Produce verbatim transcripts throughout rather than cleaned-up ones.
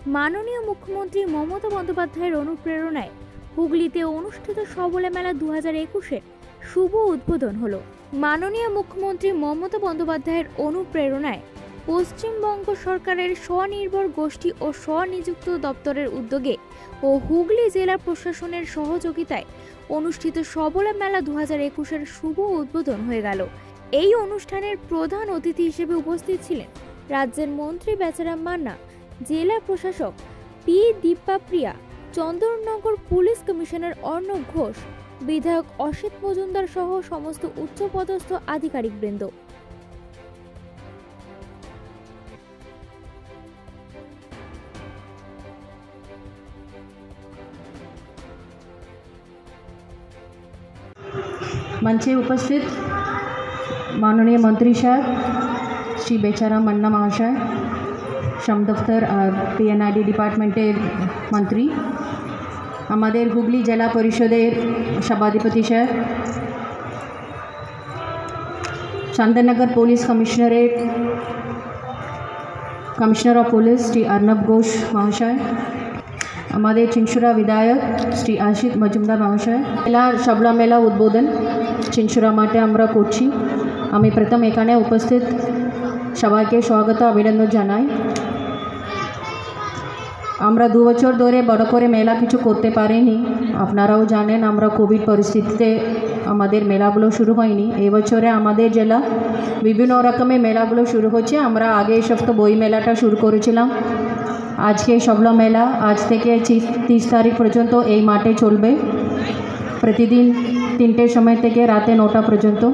মাননীয় মুখ্যমন্ত্রী মমতা বন্দ্যোপাধ্যায়ের অনুপ্রেরণায় হুগলিতে অনুষ্ঠিত সবলা মেলা দু হাজার একুশের শুভ উদ্বোধন হলো। মাননীয় মুখ্যমন্ত্রী মমতা বন্দ্যোপাধ্যায়ের অনুপ্রেরণায় পশ্চিমবঙ্গ সরকারের স্বনির্ভর গোষ্ঠী ও স্বনিযুক্ত দপ্তরের উদ্যোগে ও হুগলি জেলা প্রশাসনের সহযোগিতায় অনুষ্ঠিত সবলা মেলা দু হাজার একুশের শুভ উদ্বোধন হয়ে গেল। এই অনুষ্ঠানের প্রধান অতিথি হিসেবে উপস্থিত ছিলেন রাজ্যের মন্ত্রী বেচারাম মান্না, জেলা প্রশাসক P Deepapriya, Chandannagar police commissioner Arnab Ghosh, বিধায়ক অসিত মজুমদার সহ সমস্ত উচ্চপদস্থ আধিকারিকবৃন্দ। मंचे उपस्थित माननीय मंत्री साहब श्री बेचाराम मन्ना महाशय, श्रम दफ्तर और पीएनआईडी डिपार्टमेंटेर मंत्री, हमारे हुगली जिला परिषदेर सभाधिपति साहब, Chandannagar police commissionerate commissioner of police Shri Arnab Ghosh महाशय, हमारे चिंचुरा विधायक श्री असित मजुमदार महाशय। मेला सबला मेला उद्बोधन चिंचुरा माटे आमरा करछि। आमी प्रथम एखाने उपस्थित सबाइके स्वागत अभिनंदन जानाई। आमरा दो बछर धरे बड़ करे मेला किछु करते पारिनी, आपनाराओ जानेन आमरा कोविड परिस्थितिते आमादेर मेलागुलो शुरू हयनि। एई बछरे आमादेर जेला विभिन्न रकमेर मेलागुलो शुरू हच्छे। आमरा आगे एई सप्ताह बई मेलाटा शुरू करेछिलाम। आज के सबला मेला आज थेके तीस तारीख पर्यन्त এই মাঠে চলবে, प्रतिदिन तीनटे समय থেকে রাতে নটা পর্যন্ত।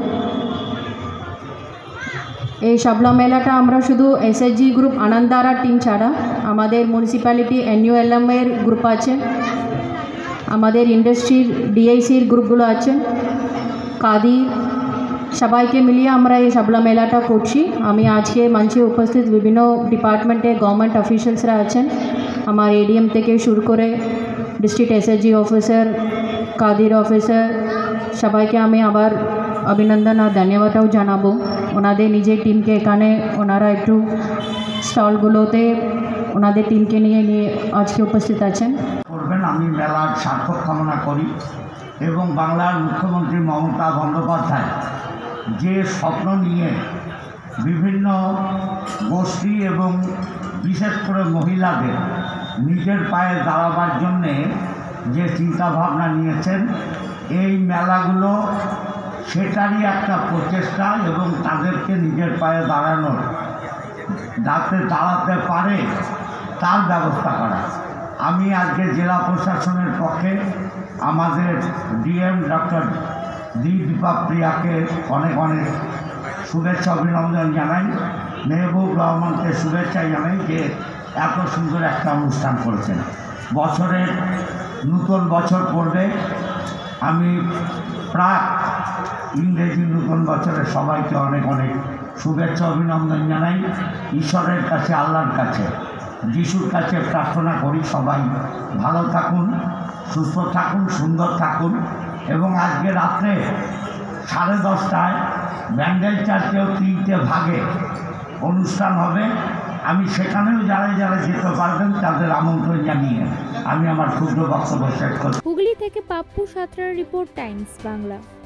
এই सबला मेलाटा আমরা শুধু এসএসজি গ্রুপ আনন্দধারা টিম ছাড়া আমাদের মিউনিসিপ্যালিটি এনইউএলএম এর গ্রুপ আছে, আমাদের ইন্ডাস্ট্রির ডিআইসির গ্রুপগুলো আছে, কাদি সবাইকে মিলিয়ে আমরা এই सबला মেলাটা করছি। আমি আজকে মঞ্চে উপস্থিত বিভিন্ন ডিপার্টমেন্টের গভর্নমেন্ট অফিশিয়ালসরা আছেন, আমার এডিএম থেকে শুরু করে ডিস্ট্রিক্ট এসএসজি অফিসার, কাদির অফিসার, সবাইকে আমি আবার অভিনন্দন আর ধন্যবাদও জানাবো। ওনাদের নিজের টিমকে এখানে ওনারা একটু স্টলগুলোতে ওনাদের টিমকে নিয়ে নিয়ে আজকে উপস্থিত আছেন। করবেন আমি মেলার সার্থক কামনা করি এবং বাংলার মুখ্যমন্ত্রী মমতা বন্দ্যোপাধ্যায় যে স্বপ্ন নিয়ে বিভিন্ন গোষ্ঠী এবং বিশেষ করে মহিলাদের নিজের পায়ে দাঁড়াবার জন্যে যে চিন্তাভাবনা নিয়েছেন, এই মেলাগুলো সেটারই একটা প্রচেষ্টা এবং তাদেরকে নিজের পায়ে দাঁড়ানোর যাতে দাঁড়াতে পারে তার ব্যবস্থা করা। আমি আজকে জেলা প্রশাসনের পক্ষে আমাদের ডিএম ডক্টর দি দীপাপ্রিয়াকে অনেক অনেক শুভেচ্ছা অভিনন্দন জানাই, মেহবুব রহমানকে শুভেচ্ছা জানাই যে এত সুন্দর একটা অনুষ্ঠান করেছেন। বছরের নতুন বছর পড়বে, আমি প্রাক ইংরেজি নতুন বছরের সবাইকে অনেক অনেক শুভেচ্ছা অভিনন্দন জানাই। ঈশ্বরের কাছে, আল্লাহর কাছে, যিশুর কাছে প্রার্থনা করি সবাই ভালো থাকুন, সুস্থ থাকুন, সুন্দর থাকুন। এবং আজকে রাত্রে সাড়ে দশটায় ব্যান্ডেল চার্চেও তিনটে ভাগে অনুষ্ঠান হবে। আমি সেখানেও যারা যারা যেতে পারবেন তাদের আমন্ত্রণ জানিয়ে আমি আমার ক্ষুদ্র বক্তব্য শেষ করছি। হুগলি থেকে পাপ্পু সাঁতরার রিপোর্ট, টাইমস বাংলা।